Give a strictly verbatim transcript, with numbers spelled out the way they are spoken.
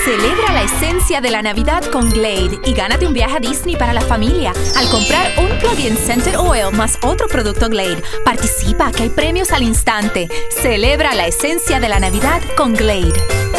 Celebra la esencia de la Navidad con Glade y gánate un viaje a Disney para la familia al comprar un plug-in Scented Oil más otro producto Glade. Participa, que hay premios al instante. Celebra la esencia de la Navidad con Glade.